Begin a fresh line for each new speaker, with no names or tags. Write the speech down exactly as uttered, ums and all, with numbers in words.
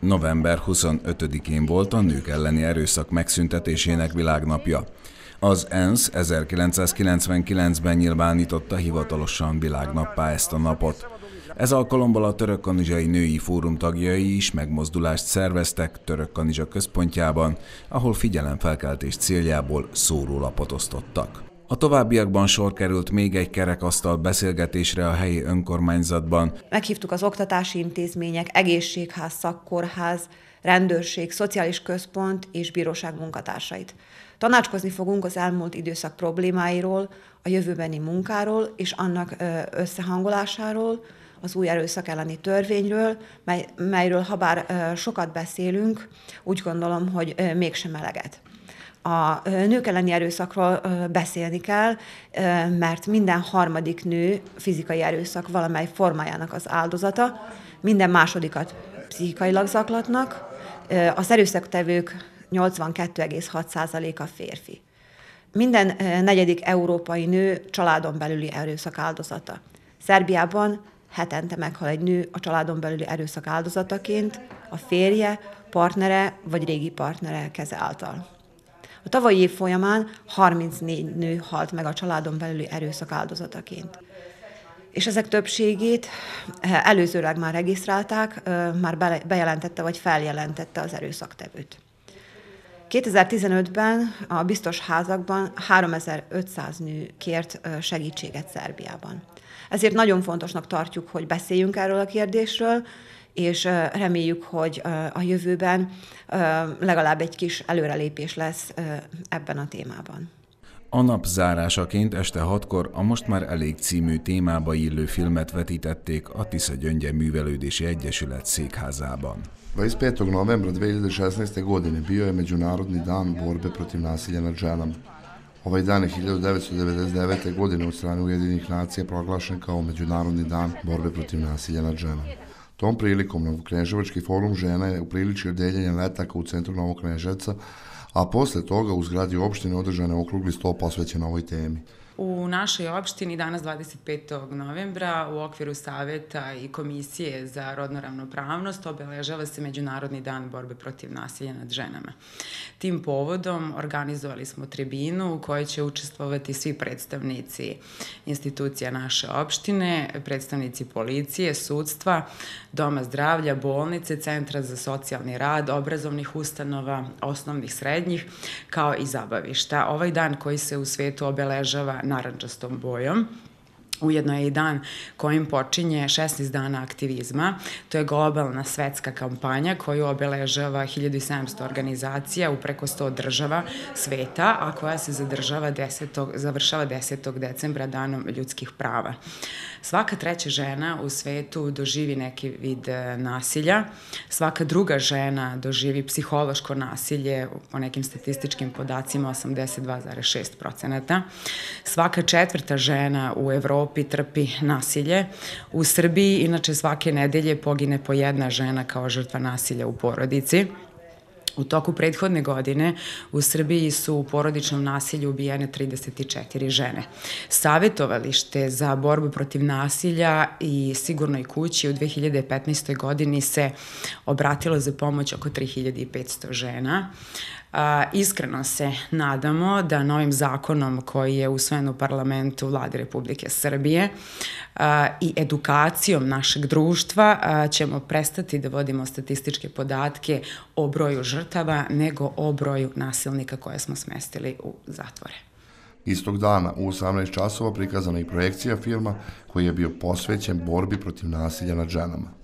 november huszonötödikén volt a nők elleni erőszak megszüntetésének világnapja. Az ENSZ ezerkilencszázkilencvenkilencben nyilvánította hivatalosan világnappá ezt a napot. Ez alkalommal a Törökkanizsai Női Fórum tagjai is megmozdulást szerveztek Törökkanizsa központjában, ahol figyelemfelkeltés céljából szórólapot osztottak. A továbbiakban sor került még egy kerekasztal beszélgetésre a helyi önkormányzatban.
Meghívtuk az oktatási intézmények, egészségház, szakkórház, rendőrség, szociális központ és bíróság munkatársait. Tanácskozni fogunk az elmúlt időszak problémáiról, a jövőbeni munkáról és annak összehangolásáról, az új erőszak elleni törvényről, mely, melyről habár sokat beszélünk, úgy gondolom, hogy mégsem eleget. A nők elleni erőszakról beszélni kell, mert minden harmadik nő fizikai erőszak valamely formájának az áldozata, minden másodikat pszichikailag zaklatnak, az erőszaktevők nyolcvankettő egész hat százaléka férfi. Minden negyedik európai nő családon belüli erőszak áldozata. Szerbiában hetente meghal egy nő a családon belüli erőszak áldozataként, a férje, partnere vagy régi partnere keze által. A tavalyi év folyamán harmincnégy nő halt meg a családon belüli erőszak áldozataként. És ezek többségét előzőleg már regisztrálták, már bejelentette vagy feljelentette az erőszaktevőt. kétezer-tizenötben a biztos házakban háromezer-ötszáz nő kért segítséget Szerbiában. Ezért nagyon fontosnak tartjuk, hogy beszéljünk erről a kérdésről, és reméljük, hogy a jövőben legalább egy kis előrelépés lesz ebben a témában.
A nap zárásaként este hatkor a Most már elég című témába illő filmet vetítették a Tisza Gyöngye Művelődési Egyesület székházában.
dvadeset petog novembra dve hiljade šesnaeste. godine bio je Međunarodni dan borbe protiv nasilja nad ženama. Ovaj dan je hiljadu devetsto devedeset devete. godine od strane Ujedinjenih nacija proglašen kao Međunarodni dan borbe protiv nasilja nad ženama. Tom prilikom Novokneževački forum žena je upriličio deljenje letaka u centru Novog Kneževca, a posle toga u zgradi opštine održane okrugli sto posvećen ovoj temi.
U našoj opštini danas dvadeset petog novembra u okviru Saveta i Komisije za rodnu ravnopravnost obeležava se Međunarodni dan borbe protiv nasilja nad ženama. Tim povodom organizovali smo tribinu u kojoj će učestvovati svi predstavnici institucija naše opštine, predstavnici policije, sudstva, doma zdravlja, bolnice, centra za socijalni rad, obrazovnih ustanova, osnovnih, srednjih, kao i zabavišta. Ovaj dan koji se u svetu obeležava narandžastom bojom, ujedno je i dan kojim počinje šesnaest dana aktivizma. To je globalna svetska kampanja koju obeležava hiljadu sedamsto organizacija u preko sto država sveta, a koja se zadržava desetog, završava desetog decembra danom ljudskih prava. Svaka treća žena u svetu doživi neki vid nasilja, svaka druga žena doživi psihološko nasilje, po nekim statističkim podacima osamdeset dva zarez šest procenata. Svaka četvrta žena u Evropi trpi nasilje. U Srbiji, inače, svake nedelje pogine po jedna žena kao žrtva nasilja u porodici. U toku prethodne godine u Srbiji su u porodičnom nasilju ubijene trideset četiri žene. Savetovalište za borbu protiv nasilja i Sigurnoj kući u dve hiljade petnaestoj. godini se obratilo za pomoć oko tri hiljade petsto žena. Iskreno se nadamo da novim zakonom koji je usvojen u parlamentu Vlade Republike Srbije i edukacijom našeg društva ćemo prestati da vodimo statističke podatke o broju žrtava nego o broju nasilnika koje smo smestili u zatvore.
Istog dana u osamnaest časova prikazana je projekcija filma koji je bio posvećen borbi protiv nasilja nad ženama.